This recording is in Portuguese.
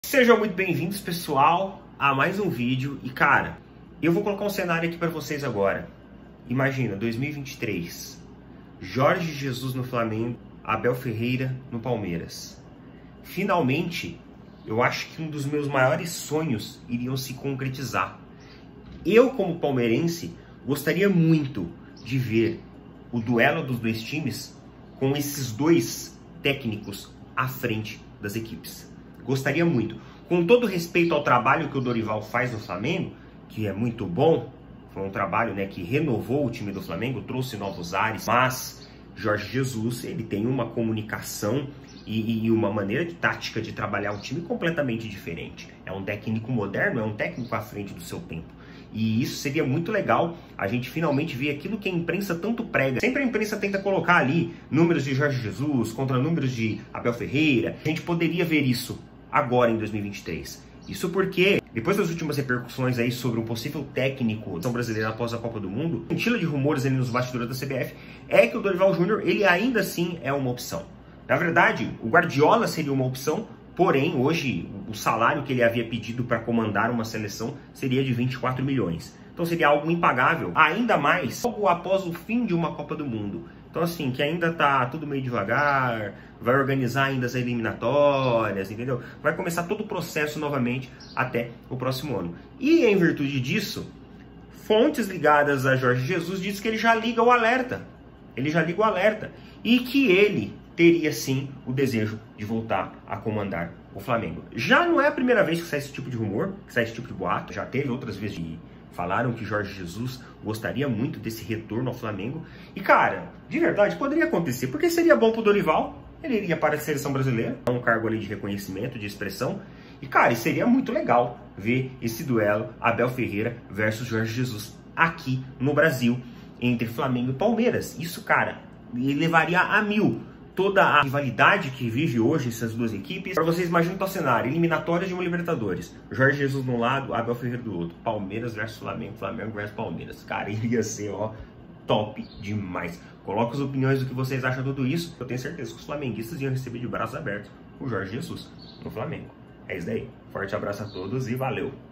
Sejam muito bem-vindos, pessoal, a mais um vídeo. E cara, eu vou colocar um cenário aqui para vocês agora. Imagina, 2023, Jorge Jesus no Flamengo, Abel Ferreira no Palmeiras. Finalmente, eu acho que um dos meus maiores sonhos iriam se concretizar. Eu, como palmeirense, gostaria muito de ver o duelo dos dois times com esses dois técnicos à frente das equipes. Gostaria muito. Com todo respeito ao trabalho que o Dorival faz no Flamengo, que é muito bom, foi um trabalho, que renovou o time do Flamengo, trouxe novos ares, mas Jorge Jesus, ele tem uma comunicação e uma maneira de tática de trabalhar o time completamente diferente. É um técnico moderno, é um técnico à frente do seu tempo. E isso seria muito legal, a gente finalmente ver aquilo que a imprensa tanto prega. Sempre a imprensa tenta colocar ali números de Jorge Jesus contra números de Abel Ferreira. A gente poderia ver isso agora em 2023. Isso porque, depois das últimas repercussões aí sobre um possível técnico da seleção brasileira após a Copa do Mundo, a ventila de rumores ali nos bastidores da CBF é que o Dorival Júnior, ele ainda assim é uma opção. Na verdade, o Guardiola seria uma opção, porém, hoje, o salário que ele havia pedido para comandar uma seleção seria de 24 milhões. Então seria algo impagável, ainda mais logo após o fim de uma Copa do Mundo. Então assim, que ainda tá tudo meio devagar, vai organizar ainda as eliminatórias, entendeu? Vai começar todo o processo novamente até o próximo ano. E em virtude disso, fontes ligadas a Jorge Jesus dizem que ele já liga o alerta. Ele já liga o alerta. E que ele teria sim o desejo de voltar a comandar o Flamengo. Já não é a primeira vez que sai esse tipo de rumor, que sai esse tipo de boato. Já teve outras vezes que falaram que Jorge Jesus gostaria muito desse retorno ao Flamengo. E cara, de verdade, poderia acontecer, porque seria bom pro Dorival. Ele iria para a seleção brasileira, um cargo ali de reconhecimento, de expressão. E cara, seria muito legal ver esse duelo Abel Ferreira versus Jorge Jesus aqui no Brasil, entre Flamengo e Palmeiras. Isso, cara, levaria a mil toda a rivalidade que vive hoje essas duas equipes. Para vocês imaginam o cenário: eliminatórias de uma Libertadores, Jorge Jesus de um lado, Abel Ferreira do outro, Palmeiras versus Flamengo, Flamengo versus Palmeiras. Cara, iria ser, top demais. Coloca as opiniões do que vocês acham de tudo isso. Eu tenho certeza que os flamenguistas iam receber de braços abertos o Jorge Jesus no Flamengo. É isso daí. Forte abraço a todos e valeu!